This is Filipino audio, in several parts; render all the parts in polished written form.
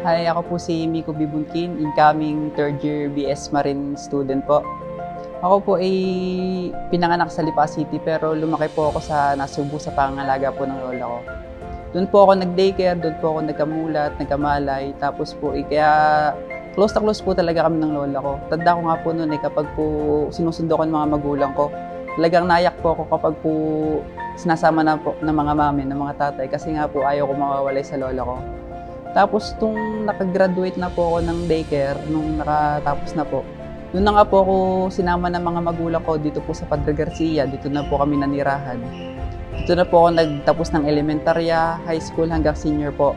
Hi, ako po si Mikko Bunquin, incoming third year BS Marine student po. Ako po ay pinanganak sa Lipa City pero lumaki po ako sa Nasubo sa pangangalaga po ng lola ko. Doon po ako nag-daycare, doon po ako nagkamulat, nagkamalay, tapos po kaya close na close po talaga kami ng lola ko. Tanda ko nga po noon kapag po sinusundo ko ng mga magulang ko, talagang naiyak po ako kapag po sinasama na po ng mga mami, ng mga tatay kasi nga po ayaw ko mawawalay sa lola ko. Tapos nung nakagraduate na po ako ng daycare, nung nakatapos na po, doon na nga po ako sinama ng mga magulang ko dito po sa Padre Garcia, dito na po kami nanirahan. Dito na po ako nagtapos ng elementarya, high school hanggang senior po.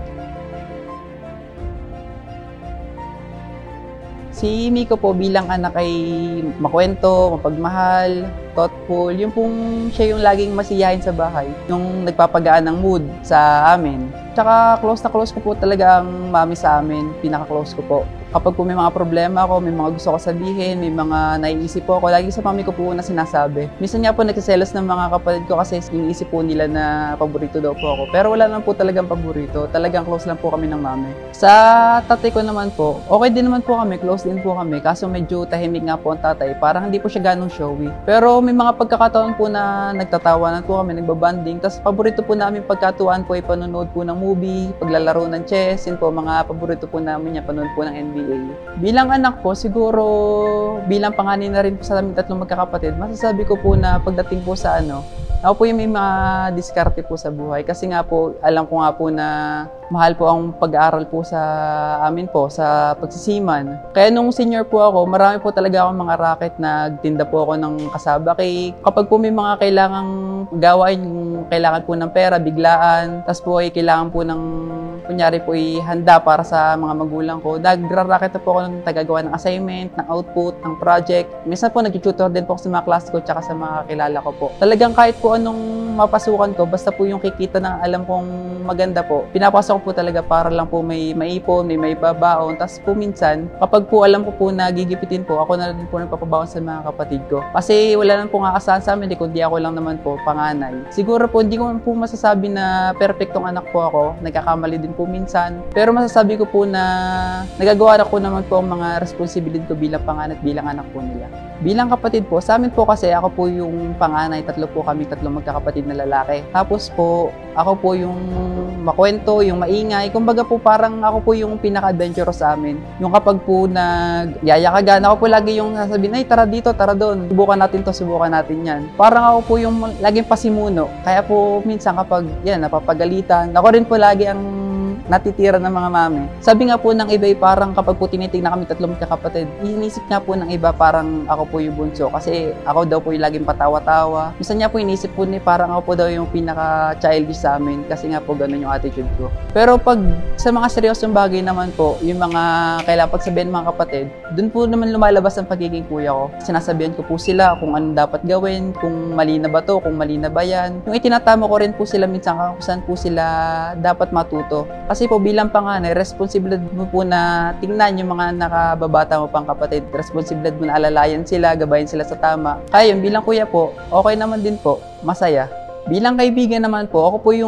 Si Mikko po bilang anak ay makwento, mapagmahal, thoughtful. Yung pong siya yung laging masiyahin sa bahay, yung nagpapagaan ng mood sa amin. Tsaka close na close ko po talaga ang mami sa amin, pinaka-close ko po. Kapag po may mga problema ako, may mga gusto ko sabihin, may mga naiisip po ako, lagi sa mami ko po na sinasabi. Minsan nga po nagsiselos ng mga kapatid ko kasi iniisip po nila na paborito daw po ako. Pero wala naman po talagang paborito, talagang close lang po kami ng mami. Sa tatay ko naman po, okay din naman po kami, close din po kami. Kaso medyo tahimik nga po ang tatay, parang hindi po siya ganong showy. Pero may mga pagkakataon po na nagtatawanan po kami, nagbabanding. Tapos paborito po namin pagkatuwaan po ay panonood po ng movie, paglalaro ng chess, yun po mga paborito po namin niya, panonood po ng NBA. Bilang anak po, siguro bilang panganay na rin po sa aming tatlong magkakapatid, masasabi ko po na pagdating po sa ako po yung may mga diskarte po sa buhay. Kasi nga po, alam ko nga po na mahal po ang pag-aaral po sa amin po, sa pagsisiman. Kaya nung senior po ako, marami po talaga akong mga racket, nagtinda po ako ng kasaba cake. Kapag po may mga kailangang gawain, kailangan po ng pera, biglaan, tapos po ay kailangan po ng, kunyari po ay handa para sa mga magulang ko, nagra-racket na po ako ng tagagawa ng assignment, ng output, ng project. Minsan po nag-tutor din po ako sa mga class ko tsaka sa mga kilala ko po. Talagang kahit po anong mapasukan ko, basta po yung kikita ng alam kong maganda po, pinapasok ko po talaga para lang po may maipon, may maibabaon. Tapos po minsan, kapag po alam ko po na gigipitin po, ako na rin po nagpapabaon sa mga kapatid ko. Kasi wala nang po kakasahan sa amin, kundi ako lang naman po, panganay. Siguro po, hindi ko po masasabi na perfectong anak po ako. Nagkakamali din po minsan. Pero masasabi ko po na nagagawa na ko naman po ang mga responsibilidad ko bilang panganay at bilang anak po nila. Bilang kapatid po, sa amin po kasi ako po yung panganay, tatlo po kami, tatlong magkakapatid na lalaki. Tapos po, ako po yung makwento, yung maingay. Kumbaga po parang ako po yung pinaka-adventurous sa amin. Yung kapag po nagyayakagan, ako po lagi yung sasabihin, ay tara dito, tara doon. Subukan natin to, subukan natin yan. Parang ako po yung laging pasimuno. Kaya po minsan kapag yan, napapagalitan, ako rin po lagi ang natitira ng mga mami. Sabi nga po ng iba parang kapag po tinitignan kami tatlong magkakapatid, inisip nga po ng iba parang ako po yung bunso kasi ako daw po yung laging patawa-tawa. Minsan niya po inisip po ni parang ako po daw yung pinaka-childish sa amin kasi nga po ganun yung attitude ko. Pero pag sa mga seryosong bagay naman po, yung mga kailangan pagsabihin ng mga kapatid, dun po naman lumalabas ang pagiging kuya ko. Sinasabihan ko po sila kung ano dapat gawin, kung mali na ba to, kung mali na ba yan. Yung itinatama ko rin po sila minsan kung saan po sila dapat matuto. Kasi po bilang panganay, responsibilidad mo po na tingnan yung mga nakababata mo pang kapatid. Responsibilidad mo na alalayan sila, gabayin sila sa tama. Kaya yun, bilang kuya po, okay naman din po, masaya. Bilang kaibigan naman po, ako po yung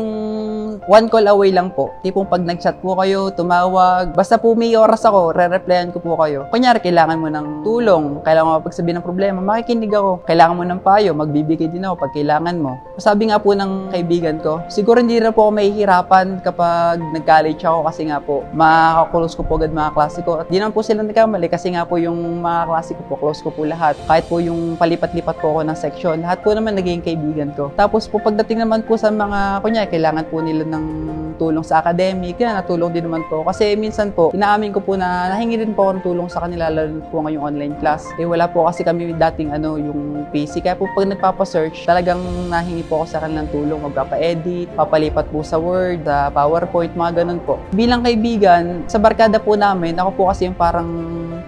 one call away lang po. Tipong pag nag-chat po kayo, tumawag, basta po may oras ako, re-replyan ko po kayo. Kunyari, kailangan mo ng tulong, kailangan mo pagsabihin ng problema, makikinig ako. Kailangan mo ng payo, magbibigay din ako pag kailangan mo. Sabi nga po ng kaibigan ko, siguro hindi na po ako mahihirapan kapag nag-college ako kasi nga po, makakulos ko po agad mga klase ko. At di naman po sila nagkamali kasi nga po yung mga klase ko po, close ko po lahat. Kahit po yung palipat-lipat po ako ng section, lahat po naman naging kaibigan ko. Tapos po pagdating naman po sa mga, kunyari, kailangan po nila ng tulong sa academic, yan, natulong din naman po. Kasi minsan po, inaamin ko po na nahingi din po ako ng tulong sa kanila, lalo po ngayong online class. Wala po kasi kami dating yung PC. Kaya po pag nagpapasearch, talagang nahingi po ako sa kanilang tulong, magpapa-edit, papalipat po sa Word, sa PowerPoint, mga ganun po. Bilang kaibigan, sa barkada po namin, ako po kasi yung parang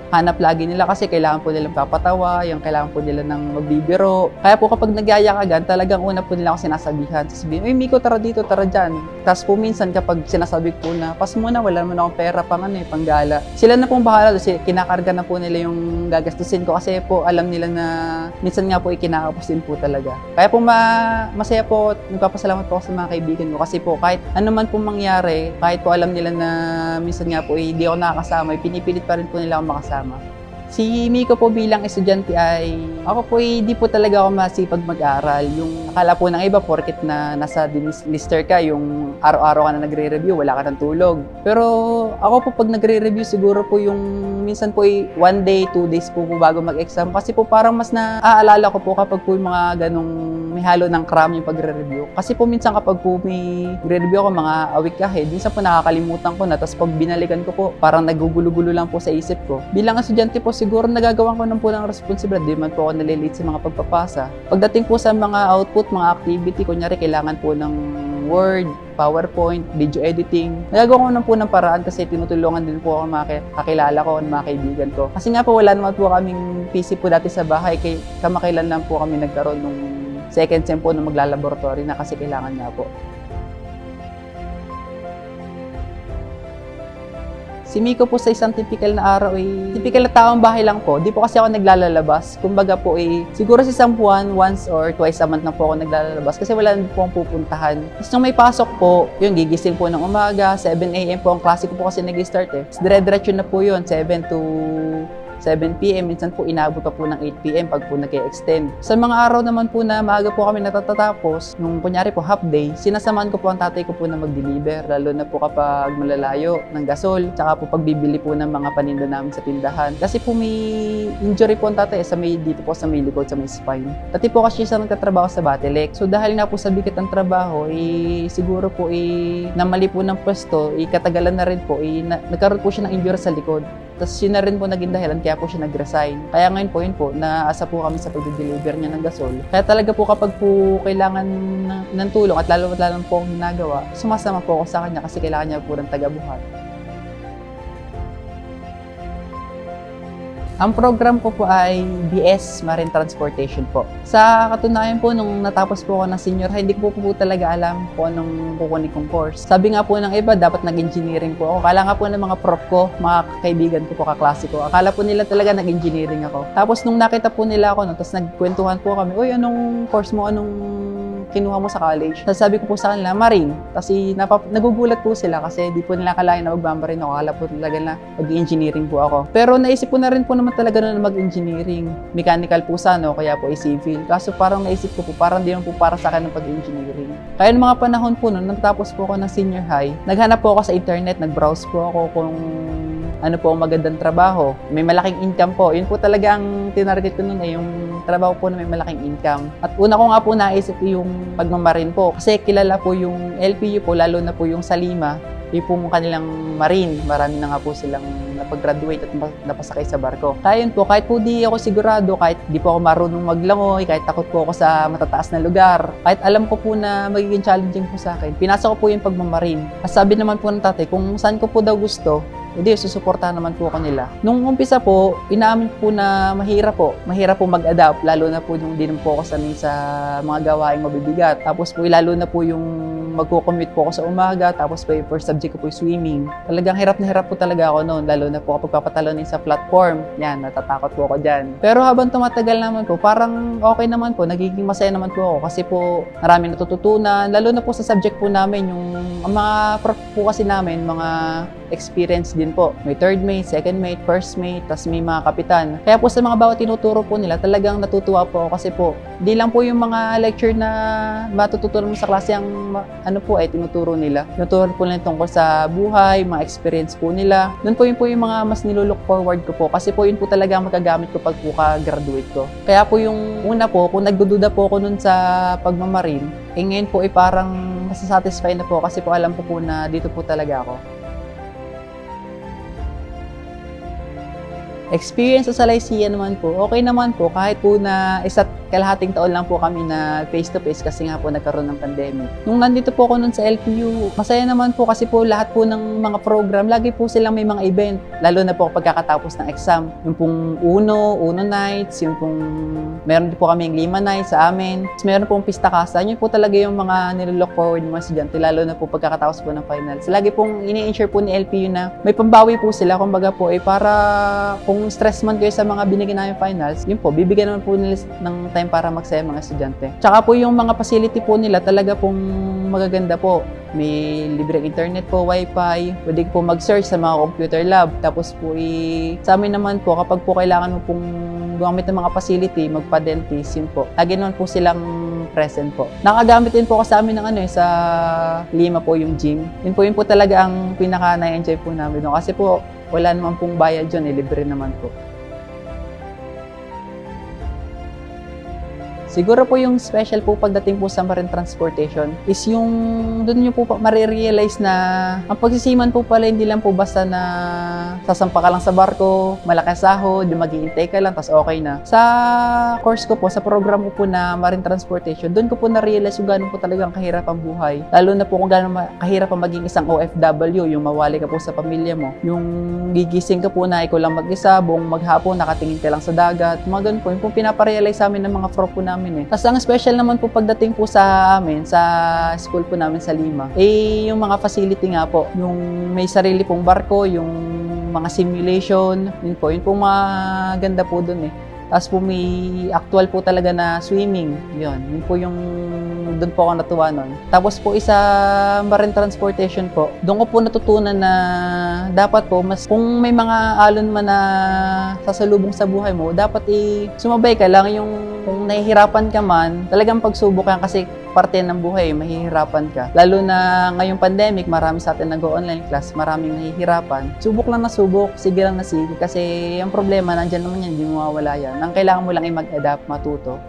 hanap lagi nila kasi kailangan po nilang papatawa, yung kailangan po nila ng magbibiro. Kaya po kapag nagyayakagan, talagang una po nila ako sinasabihan. Sasabihin, "Uy, Mikko, tara dito, tara dyan." Tapos po minsan kapag sinasabi po na, "Pas muna, wala naman akong pera panggala." Sila na pong bahala, kasi kinakarga na po nila yung gagastusin ko kasi po alam nila na minsan nga po ikinakapos din po talaga. Kaya po masaya po, nagpapasalamat po ako sa mga kaibigan ko kasi po kahit ano man po mangyari, kahit po alam nila na minsan nga po hindi ako nakakasama, pinipilit pa rin po nila ako makasama. Si Mikko po bilang estudyante ay, ako po hindi po talaga ako masipag mag-aral. Yung akala po ng iba, porket na nasa lister ka, yung araw-araw ka na nagre-review, wala ka ng tulog. Pero ako po pag nagre-review, siguro po yung minsan po 1 day, 2 days po bago mag-exam. Kasi po parang mas naaalala ko po kapag po yung mga ganong may halo ng cram yung pagre-review. Kasi po minsan kapag po may re-review ako mga a week ahead, minsan po nakakalimutan ko na. Tapos pag binalikan ko po, parang nagugulo-gulo lang po sa isip ko. Bilang estudyante po, siguro nagagawan ko ng po ng responsibilidad. Di man po ako nalilate sa mga pagpapasa. Pagdating po sa mga output, mga activity, kunyari kailangan po ng Word, PowerPoint, video editing. Nagagawa ko po ng paraan kasi tinutulungan din po ako mga kakilala ko, mga kaibigan ko. Kasi nga po wala naman po kaming PC po dati sa bahay. Kamakailan lang po kami nagkaroon nung second sem po nung maglalaboratory na kasi kailangan nga po. Si Mikko po sa isang typical na araw ay typical na taong bahay lang po. Di po kasi ako naglalabas. Kumbaga po siguro sa isang buwan, once or twice a month na po ako naglalabas kasi wala na po akong pupuntahan. Tapos nung may pasok po, yun, gigising po ng umaga, 7 AM po ang klase ko po kasi nag-start eh. Dire-diretso na po yun, 7 to 7 PM, minsan po inaabot pa po ng 8 PM pag po nag-e-extend. Sa mga araw naman po na maaga po kami natatapos, nung kunyari po half day, sinasamahan ko po ang tatay ko po na mag-deliver, lalo na po kapag malalayo ng gasol, tsaka po pagbibili po ng mga paninda namin sa tindahan. Kasi po may injury po ang tatay dito po sa may likod, sa may spine. Dati po kasi siya nagtatrabaho sa Batelec. So dahil nga po sa bigat ang trabaho, siguro po namali po ng pwesto, katagalan na rin po, nagkaroon po siya ng injury sa likod. Tapos yun na rin po naging dahilan kaya po siya nag-resign. Kaya ngayon po, yun po, naasa po kami sa pag-deliver niya ng gasol. Kaya talaga po kapag po kailangan ng tulong at lalo po akong ginagawa, sumasama po ako sa kanya kasi kailangan niya po ng tagabuhat. Ang program ko po ay BS Marine Transportation po. Sa katunayan po, nung natapos po ako ng senior high, hindi ko po talaga alam kung anong kukunin kong course. Sabi nga po ng iba, dapat nag-engineering po ako. Akala nga po ng mga prof ko, mga kaibigan ko po, kaklase ko, akala po nila talaga nag-engineering ako. Tapos nung nakita po nila ako, tapos nagkwentuhan po kami, "Uy, anong course mo, anong kinuha mo sa college?" Sabi ko po sa kanila, "Marine." Kasi nagugulat po sila kasi di po nila akalain na magmamarine ako. Akala po talaga na mag-engineering po ako. Pero naisip ko na rin po naman talaga na mag-engineering. Mechanical po sana, kaya po civil. Kaso parang naisip ko po, parang di naman po para sa akin ng pag-engineering. Kaya noong mga panahon po nung natapos po ako ng senior high, naghanap po ako sa internet, nag-browse po ako kung ano po ang magandang trabaho. May malaking income po. Yun po talaga ang tinarget ko noon yung trabaho po na may malaking income. At una ko nga po naisip yung pagmamarin po. Kasi kilala po yung LPU po, lalo na po yung sa Lima, yung po kanilang marine. Marami na nga po silang napag-graduate at napasakay sa barko. Kaya yun po, kahit po di ako sigurado, kahit di po ako marunong maglangoy, kahit takot po ako sa matataas na lugar, kahit alam ko po na magiging challenging po sa akin, pinasa ko po yung pagmamarin. At sabi naman po ng tatay, kung saan ko po daw gusto, hindi, susuportahan naman po ako nila. Nung umpisa po, inaamin po na mahirap po mag-adapt, lalo na po yung di naman po ako sanay sa mga gawaing mabibigat. Tapos po, lalo na po yung magko-commute po ako sa umaga, tapos po yung first subject ko po yung swimming. Talagang hirap na hirap po talaga ako noon, lalo na po kapag papatalonin sa platform. Yan, natatakot po ako dyan. Pero habang tumatagal naman po, parang okay naman po, nagiging masaya naman po ako kasi po marami natututunan, lalo na po sa subject po namin, yung mga prof po kasi namin, mga experience din po. May third mate, second mate, first mate, tas may mga kapitan. Kaya po sa mga bawat tinuturo po nila, talagang natutuwa po ako kasi po, di lang po yung mga lecture na matututunan mo sa klase ang ano po ay tinuturo nila. Tinuturo po nila tungkol sa buhay, mga experience po nila. Doon po yung mga mas nilulook forward ko po kasi po yun po talaga ang magagamit ko pag po ka-graduate ko. Kaya po yung una po, kung nagdududa po ako nun sa pagmamarin, ngayon po ay parang masasatisfy na po kasi po alam ko po na dito po talaga ako. Experience sa Lycean naman po, okay naman po kahit po na kalahating taon lang po kami na face-to-face kasi nga po nagkaroon ng pandemic. Nung nandito po ako nun sa LPU, masaya naman po kasi po lahat po ng mga program, lagi po silang may mga event. Lalo na po pagkakatapos ng exam. Yung pong Uno nights, yung pong meron din po kami yung Lima nights sa amin. Tapos meron pong pista kasa. Yun po talaga yung mga nililook forward ng mga estudyante, lalo na po pagkakatapos po ng finals. Lagi pong ini-ensure po ni LPU na may pambawi po sila. Kumbaga po, para kung stress man kayo sa mga binigyan namin finals, yun po, bibigyan naman po nila ng time para magsaya mga estudyante. Tsaka po yung mga facility po nila talaga pong magaganda po. May libreng internet po, wifi, pwede po mag-search sa mga computer lab. Tapos po sa amin naman po, kapag po kailangan mo pong gumamit ng mga facility, magpa-dentist, yun po. Lagi naman po silang present po. Nakagamit din po kasi sa amin ng sa Lima po yung gym. Yun po talaga ang pinaka-na-enjoy po namin. Kasi po, wala naman pong bayad dyan, libre naman po. Siguro po yung special po pagdating po sa marine transportation is yung doon nyo po marirealize na ang pagsisiman po pala hindi lang po basta na sasampa ka lang sa barko, malaki sahod, mag-iintay ka lang, tas okay na. Sa course ko po, sa program ko po na marine transportation, doon ko po na-realize yung gano'n po talagang kahirap ang buhay. Lalo na po kung gano'n kahirap ang maging isang OFW, yung mawali ka po sa pamilya mo. Yung gigising ka po na ikaw lang mag-isa, buong maghapon, nakatingin ka lang sa dagat. Mga gano'n po, yung po pinaparealize sa amin ng mga pro po namin. Tapos ang special naman po pagdating po sa amin, sa school po namin sa Lima, yung mga facility nga po, yung may sarili pong barko, yung mga simulation, yun po maganda po dun Tapos po may actual po talaga na swimming, yun po yung doon po ako natuwa nun. Tapos po isa marine transportation po, doon ko po natutunan na dapat po, kung may mga alon man na sasalubong sa buhay mo, dapat sumabay ka lang. Yung kung nahihirapan ka man, talagang pagsubok yan kasi parte ng buhay, mahihirapan ka. Lalo na ngayong pandemic, marami sa atin nag-online class, maraming nahihirapan. Subok lang na subok, sige lang na sige. Kasi ang problema, nandyan naman yan, hindi mawawala yan. Ang kailangan mo lang ay mag-adapt, matuto.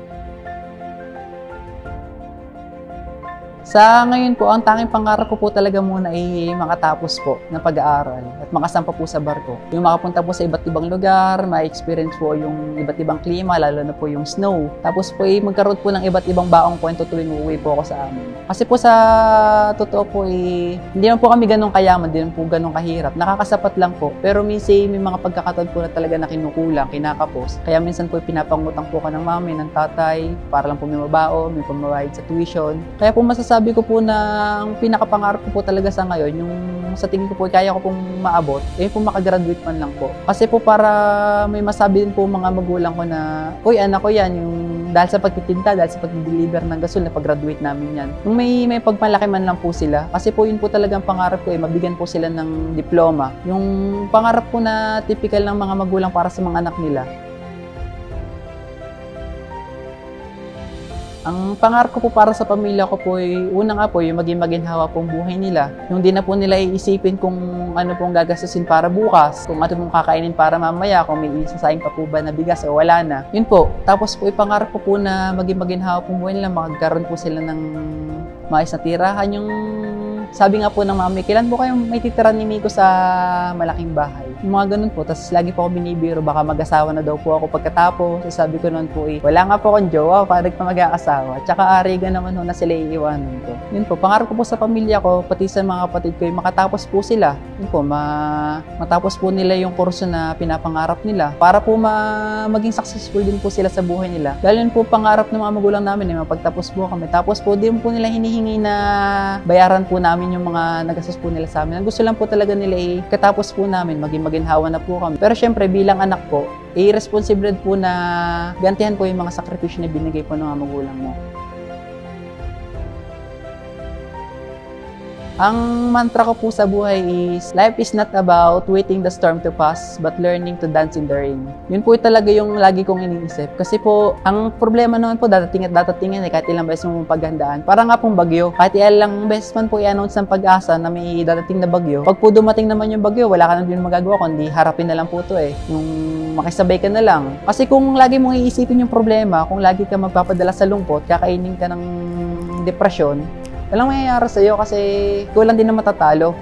Sa ngayon po, ang tanging pangarap ko po talaga muna ay makatapos po ng pag-aaral at makasampa po sa barko. Yung makapunta po sa iba't ibang lugar, ma-experience po yung iba't ibang klima, lalo na po yung snow. Tapos po magkaroon po ng iba't ibang baong kwento tuwing uuwi po ako sa amin. Kasi po sa totoo po hindi naman po kami ganun kayaman, hindi naman po ganun kahirap. Nakakasapat lang po. Pero minsan may mga pagkakataon po na talaga na kinukulang, kinakapos. Kaya minsan po pinapangutang po ka ng mami, ng tatay, para lang po may mabao, may pamabayad sa tuition. Kaya po masasabi ko po na ang pinakapangarap ko po talaga sa ngayon, yung sa tingin ko po kaya ko pong maabot, po makagraduate man lang po. Kasi po para may masabi din po mga magulang ko na, uy, anak ko yan, yung dahil sa pagtitinda, dahil sa pag-deliver ng gasol, na pag-graduate namin yan. Yung may pagmalaki man lang po sila. Kasi po yun po talagang pangarap ko mabigyan po sila ng diploma. Yung pangarap po na typical ng mga magulang para sa mga anak nila. Ang pangarap ko po para sa pamilya ko po una nga po yung maging maginhawa pong buhay nila. Yung di na po nila iisipin kung ano pong gagastusin para bukas, kung ano pong kakainin para mamaya, kung may isasayang pa po ba na bigas o wala na. Yun po. Tapos po ipangarap ko po na maging maginhawa pong buhay nila, magkaroon po sila ng maayos na tirahan. Yung sabi nga po ng mami, kailan po kayong may titira ni Mikko sa malaking bahay? Yung mga ganun po. Tapos lagi po ako binibiro, baka mag-asawa na daw po ako pagkatapos. Sabi ko noon po wala nga po akong jowa, parang pa mag-aasawa. Tsaka ariga naman na sila iiwanan ko. Yun po, pangarap ko po sa pamilya ko, pati sa mga kapatid ko, makatapos po sila. Yun po, matapos po nila yung kurso na pinapangarap nila. Para po maging successful din po sila sa buhay nila. Dahil yun po pangarap ng mga magulang namin, mapagtapos po kami. Tapos po, di po nila hinihingi na bayaran po namin yung mga nagastos po nila sa amin. Ang gusto lang po talaga nila katapos po namin, maging maginhawa na po kami. Pero syempre, bilang anak po, responsible po na gantihan po yung mga sakripisyo na binigay po ng mga magulang mo. Ang mantra ko po sa buhay is, life is not about waiting the storm to pass, but learning to dance in the rain. Yun po talaga yung lagi kong iniisip. Kasi po, ang problema naman po, datating at datatingin kahit ilang beses mo paghandaan. Para nga pong bagyo. Kahit ilang beses man po i-announce ng Pag-asa na may dadating na bagyo. Pag po dumating naman yung bagyo, wala ka na din magagawa, kundi harapin na lang po ito Yung makisabay ka na lang. Kasi kung lagi mong iisipin yung problema, kung lagi ka magpapadala sa lungkot, kakainin ka ng depresyon, walang mayayari sa'yo kasi ikaw lang din na matatalo.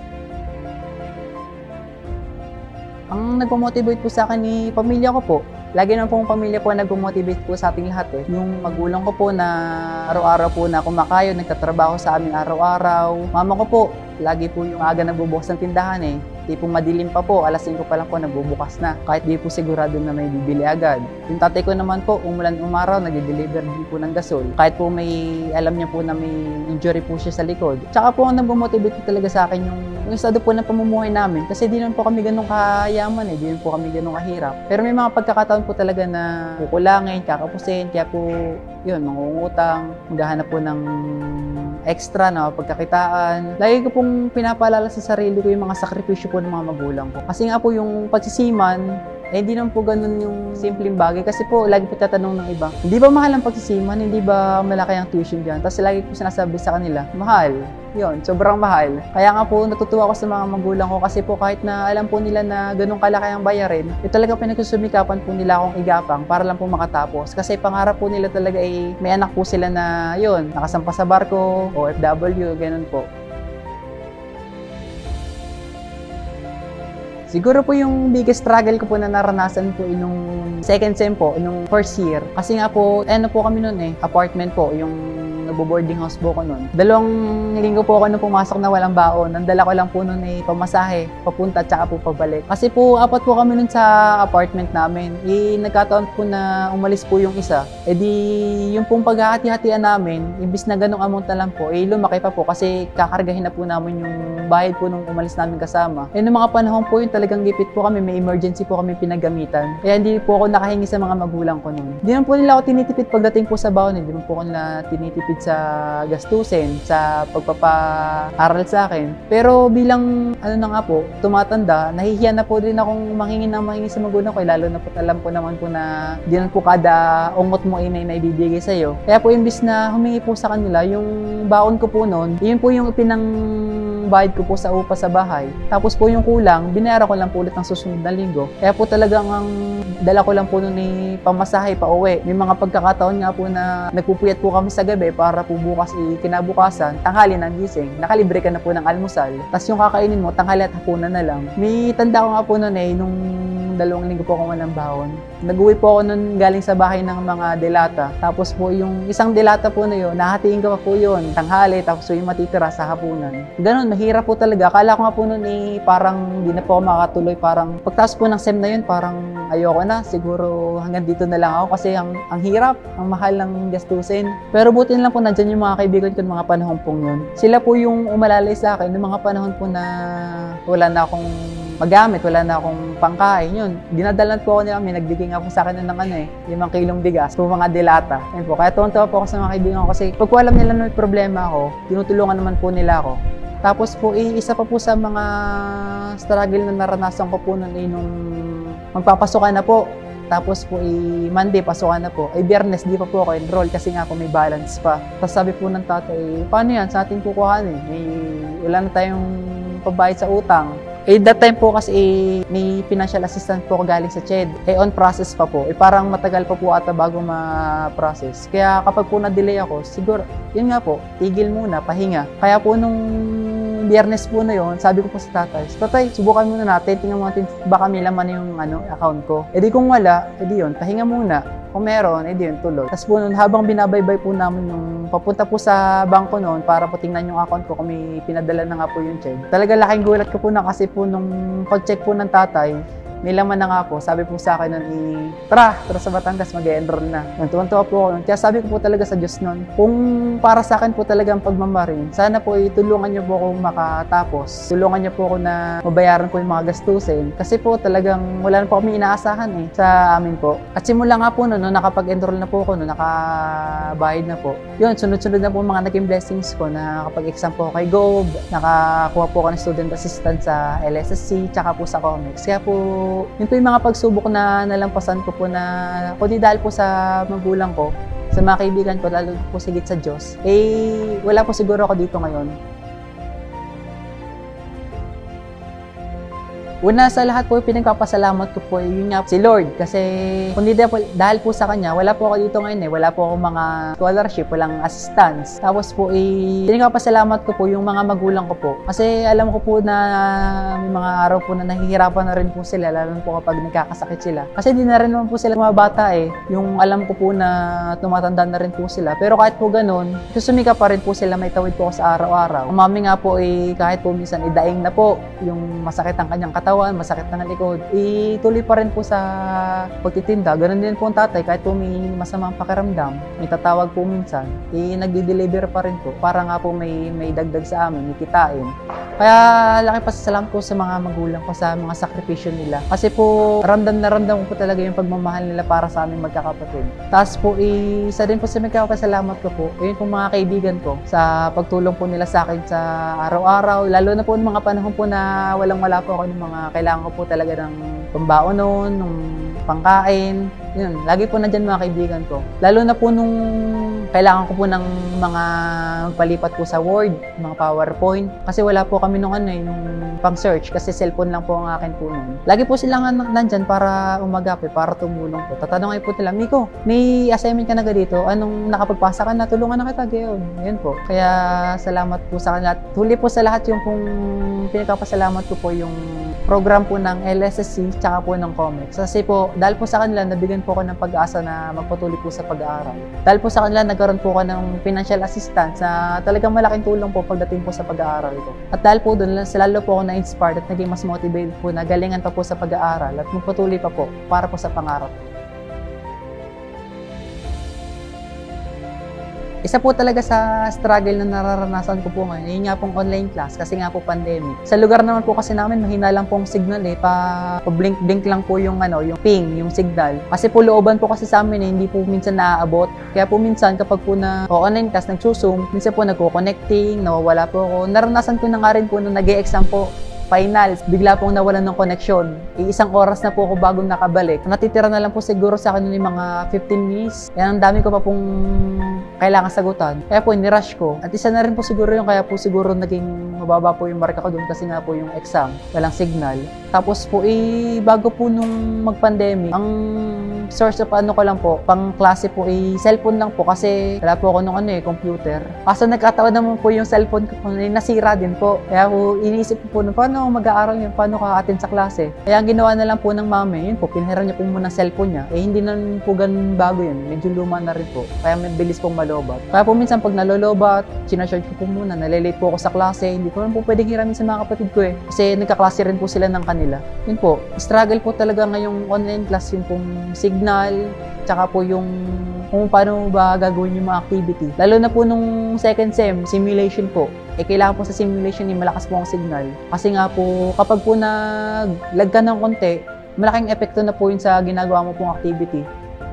Ang nagpamotivate po sa akin ni pamilya ko po, Lagi naman pong pamilya po nag-motivate po sa ating lahat eh. Yung magulang ko po na araw-araw po na kumakayod, nagtatrabaho sa amin araw-araw. Mama ko po, lagi po yung aga nagbubukas ng tindahan eh. Tipong madilim pa po, alas 5 pa lang po nagbubukas na. Kahit di po sigurado na may bibili agad. Yung tatay ko naman po, umulan umaraw, nag-deliver din po ng gasol. Kahit po may, alam niya po na may injury po siya sa likod. Tsaka po ang nag-motivate po talaga sa akin yung estado po ng pamumuhay namin. Kasi di naman po kami ganun kayaman eh, di naman po kami ganun kahirap. Pero may mga pagkakataon po talaga na kukulangin, kakapusin, kaya po yun, mangungutang, maghahanap po ng extra na pagkakitaan. Lagi ko pong pinapaalala sa sarili ko yung mga sakripisyo po ng mga magulang ko. Kasi nga po yung pagsisiman, hindi naman po ganun yung simpleng bagay. Kasi po, lagi po tatanong ng iba, hindi ba mahal ang pagsisiman? Hindi ba malaki ang tuition dyan? Tapos lagi po sinasabi sa kanila, mahal. Yun, sobrang mahal. Kaya nga po, natutuwa ko sa mga magulang ko kasi po kahit na alam po nila na ganun kalaki ang bayarin, talaga pinagsusumikapan po nila akong igapang para lang po makatapos. Kasi pangarap po nila talaga ay may anak po sila na yun, nakasampa sa barko, OFW, ganun po. Siguro po yung biggest struggle ko po na naranasan po nung second sem po, nung first year. Kasi nga po, ano po kami nun eh, apartment po, yung nagbo-boarding house po ko nun. 2 linggo po ako nung pumasok na walang baon. Ang dala ko lang po nun ay pamasahe, papunta at saka po pabalik. Kasi po, 4 po kami nun sa apartment namin. Nagkataon po na umalis po yung isa. Yung pong paghahati-hatian namin, imbis na ganong amount na lang po, lumaki pa po kasi kakargahin na po namin yung bayad po nung umalis namin kasama. Nung mga panahon po yun, talagang gipit po kami, may emergency po kami pinagamitan. Kaya hindi po ako nakahingi sa mga magulang ko nun. Hindi naman po nila ako tinitipid pagdating po sa baon, hindi naman po ako nila tinitipid sa gastusin, sa pagpapaaral sa akin. Pero bilang na nga po, tumatanda, nahihiya na po din akong manghingi sa magulang ko. Lalo na po alam ko naman po na di naman po kada ungot mo inay na ibibigay sa'yo. Kaya po imbis na humingi po sa kanila, yung baon ko po nun, yun po yung bayad ko po sa upa sa bahay. Tapos po yung kulang, binayaran ko lang po ulit ng susunod na linggo. Kaya po talagang ang dala ko lang po nun ni pamasahe pa uwi. May mga pagkakataon nga po na nagpupuyat po kami sa gabi para po bukas kinabukasan, tanghali ng gising, nakalibre ka na po ng almusal. Tapos yung kakainin mo, tanghali at hapunan na lang. May tanda ko nga po nun nung 2 linggo po ako walang baon. Nag-uwi po ako nun galing sa bahay ng mga delata. Tapos po yung isang delata po na yun, nahatiin ko pa po yun, tanghali, tapos yung matitira sa hapunan. Ganun, mahirap po talaga. Akala ko nga po nun parang hindi na po ako makatuloy. Parang pagtaas po ng SEM na yun, parang ayoko na. Siguro hanggang dito na lang ako kasi ang hirap, ang mahal ng gastusin. Pero buti na lang po nandyan yung mga kaibigan ko ng mga panahon pong yun. Sila po yung umalalay sa akin ng mga panahon po na wala na akong magamit, wala na akong pangkain, yun. Dinadalan po ako nila, may nagbigay nga po sa akin ng 5 kilong bigas, po mga delata. Yun po, kaya tuwan-tuwa po ako sa mga kaibigan ko kasi pag po alam nila na may problema ako, tinutulungan naman po nila ako. Tapos po, isa pa po sa mga struggle na naranasan ko po nung magpapasukan na po. Tapos po, Monday, pasukan na po. Biyernes, di pa po ako enroll kasi nga po may balance pa. Tapos sabi po ng tatay, paano yan? Sa ating kukuhanin. Wala na tayong pabayad sa utang. That time po kasi may financial assistance po ako galing sa CHED. On process pa po. Parang matagal pa po ata bago ma-process. Kaya kapag po na-delay ako, siguro, yun nga po, tigil muna, pahinga. Kaya po nung Biyernes po na yun, sabi ko po sa tatay, subukan muna natin, tingnan mo natin baka may laman yung account ko. Kung wala, yun, pahinga muna. Kung meron, yun, tuloy. Tapos po nun, habang binabaybay po namin yung papunta po sa bangko noon para po tingnan yung account ko kung may pinadala na nga po yung check. Talaga laking gulat ko po na kasi po nung pag-check po ng tatay, may laman na nga po. Sabi po sa akin nun, tara sa Batangas, mag-e-enroll na. Tuwan-tuwa po ako nun. Kaya sabi ko po talaga sa Diyos nun, kung para sa akin po talaga ang pagmamarin, sana po tulungan niyo po akong makatapos. Tulungan niyo po ako na mabayaran ko yung mga gastusin. Kasi po talagang wala na po kami inaasahan sa amin po. At simula nga po nun, nakapag-enroll na po ako, nakabayad na po. Yun, sunod-sunod na po mga naging blessings ko na nakapag-exam po ako kay Gob, nakakuha po ako ng student assistant sa LSSC, tsaka po sa comics. Kaya po, yun po yung mga pagsubok na nalampasan ko po na kundi dahil po sa magulang ko, sa mga kaibigan ko, lalo po sigit sa Diyos, wala po siguro ako dito ngayon. Una sa lahat po, pinagpapasalamat ko po yun nga si Lord kasi kung di dahil po sa Kanya, wala po ako dito ngayon wala po akong mga scholarship, walang assistance. Tapos po pinagpapasalamat ko po yung mga magulang ko po kasi alam ko po na may mga araw po na nahihirapan na rin po sila lalo po kapag nagkakasakit sila. Kasi hindi na rin naman po sila mga bata yung alam ko po na tumatanda na rin po sila. Pero kahit po ganun, susumika pa rin po sila, may tawid po ako sa araw-araw. Ang mami nga po kahit po minsan daing na po, yung masakit ang kanyang katawan, masakit ng likod, tuloy pa rin po sa pagtitinda. Ganun din po ang tatay, kahit po may masamang pakiramdam, may tatawag po minsan, nagdi-deliver pa rin po para nga po may dagdag sa amin, may kitain. Kaya laki pasasalamat po sa mga magulang ko sa mga sakripisyo nila. Kasi po, ramdam na ramdam ko po talaga yung pagmamahal nila para sa aming magkakapatid. Tapos po, isa din po sa magkakasalamat ko po, yun po mga kaibigan ko sa pagtulong po nila sa akin sa araw-araw. Lalo na po ng mga panahon po na walang-wala po ako ng mga kailangan ko po talaga ng pambaon noon, ng pangkain. Yun, lagi po nandyan mga kaibigan ko. Lalo na po nung kailangan ko po ng mga palipat po sa Word, mga PowerPoint. Kasi wala po kami nung yung pang-search kasi cellphone lang po ang akin po nun. Lagi po sila nandyan para umagapi, para tumulong po. Tatanungin po nila, Mikko, may assignment ka na dito? Anong nakapagpasa ka na? Tulungan na kita, gayon. Yun po. Kaya salamat po sa kanila. Huli po sa lahat yung pong pinagpapasalamat ko po yung program po ng LSSC tsaka po ng comics. Kasi po, dahil po sa kanila, nabigyan po ako ng pag-asa na magpatuloy po sa pag-aaral. Dahil po sa kanila, nagkaroon po ako ng financial assistance na talagang malaking tulong po pagdating po sa pag-aaral ko. At dahil po doon, lalo po ako na-inspired at naging mas motivated po na galingan pa po sa pag-aaral at magpatuloy pa po para po sa pangarap. Isa po talaga sa struggle na nararanasan ko po ngayon, yun nga pong online class kasi nga po pandemic. Sa lugar naman po kasi namin, mahina lang pong signal pa blink-blink lang po yung yung ping, yung signal. Kasi po looban po kasi sa amin hindi po minsan naaabot. Kaya po minsan kapag po online class, nagsusum, minsan po nagko-connecting, nawawala po ako. Naranasan ko na nga rin po nung nag-e-exam po, finals, bigla pong nawalan ng connection. Isang oras na po ako bagong nakabalik. Natitira na lang po siguro sa akin yung mga 15 minutes. Yan, ang dami ko pa pong kailangan sagutan. Kaya po, nirush ko. At isa na rin po siguro yung kaya po siguro naging mababa po yung marka ko doon kasi nga po yung exam, walang signal. Tapos po, bago po nung mag-pandemic, ang source of ko lang po, pang klase po, cellphone lang po kasi wala po ako nung computer. Kaso nagkataon naman po yung cellphone ko, nasira din po. Kaya po, iniisip ko po, paano mag-aaral yun? Paano ka-attend sa klase? Kaya ang ginawa na lang po ng mami, yun po, pinahiram niya po muna ang cellphone niya. Hindi na po ganun bago yun. Medyo luma na rin po. Kaya may bilis pong malobat. Kaya po minsan pag nalolobat, sinacharge ko po muna, nalilate po ako sa klase. Hindi ko naman po pwedeng hiramin sa mga kapatid ko Kasi nagkaklase rin po sila ng kanila. Yun po, struggle po talaga ngayong online class yun pong signal, tsaka po yung kung paano ba gagawin yung mga activity. Lalo na po nung second sem, simulation po. Kailangan po sa simulation malakas po ang signal. Kasi nga po, kapag po nag-lag ka ng konti, malaking epekto na po yun sa ginagawa mo pong activity.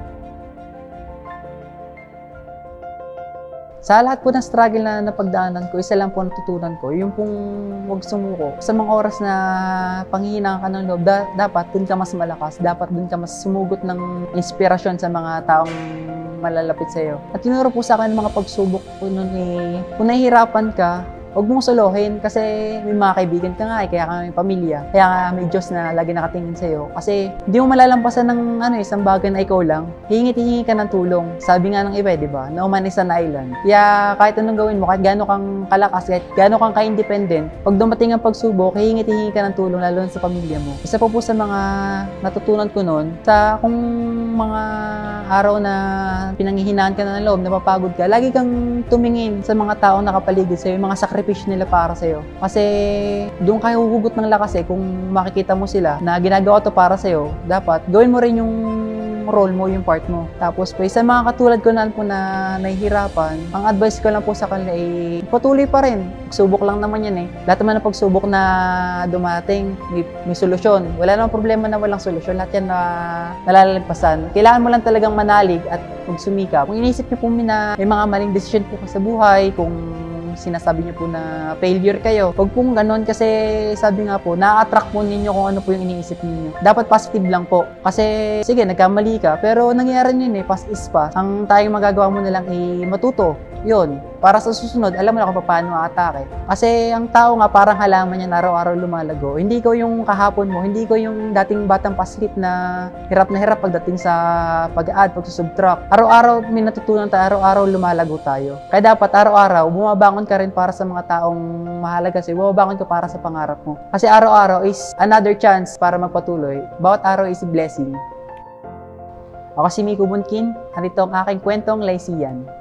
Sa lahat po ng struggle na napagdaanan ko, isa lang po natutunan ko, yung pong huwag sumuko. Sa mga oras na panghihinaan ka ng loob, dapat dun ka mas malakas, dapat dun ka mas sumugot ng inspirasyon sa mga taong malalapit sa iyo. At tinuro po sa akin ng mga pagsubok po nun kung nahihirapan ka, huwag mong solohin kasi may mga kaibigan ka nga kaya ka may pamilya. Kaya nga may Diyos na lagi nakatingin sa'yo. Kasi hindi mo malalampasan ng isang bagay na ikaw lang. Hingi ka ng tulong. Sabi nga ng iba, di ba? No man is an island. Kaya kahit anong gawin mo, kahit gaano kang kalakas, kahit gaano kang ka-independent, pag dumating ang pagsubok, hingi ka ng tulong lalo sa pamilya mo. Isa po sa mga natutunan ko noon, sa kung mga araw na pinanghihinaan ka na ng loob, napapagod ka, lagi kang tumingin sa mga taong nakapaligid sa'yo, yung mga sakripisyo nila para sa'yo. Kasi doon kayo huhugot ng lakas kung makikita mo sila na ginagawa to para sa'yo, dapat gawin mo rin yung role mo, yung part mo. Tapos po, sa mga katulad ko na po na nahihirapan, ang advice ko lang po sa kanila patuloy pa rin. Pagsubok lang naman yan Lahat naman ng pagsubok na dumating, may solusyon. Wala namang problema na walang solusyon. Lahat yan na nalalagpasan. Kailangan mo lang talagang manalig at magsumikap. Kung inisip niyo po na may mga maling desisyon po sa buhay, kung sinasabi niyo po na failure kayo. Huwag pong ganon kasi sabi nga po, na-attract po ninyo kung ano po yung iniisip ninyo. Dapat positive lang po. Kasi sige, nagkamali ka, pero nangyayari yun pass is pass. Ang tayong magagawa mo na lang matuto. yun, para sa susunod, alam mo na kung paano atake. Kasi ang tao nga parang halaman yan araw-araw lumalago. Hindi ko yung kahapon mo, hindi ko yung dating batang paslit na hirap pagdating sa pag-add, pag-subtract. Araw-araw may natutunan tayo, araw-araw lumalago tayo. Kaya dapat araw-araw, bumabangon ka rin para sa mga taong mahalaga sa'yo. Bumabangon ka para sa pangarap mo. Kasi araw-araw is another chance para magpatuloy. Bawat araw is a blessing. Ako si Mikko Bunquin, narito ang aking kwentong Lycean.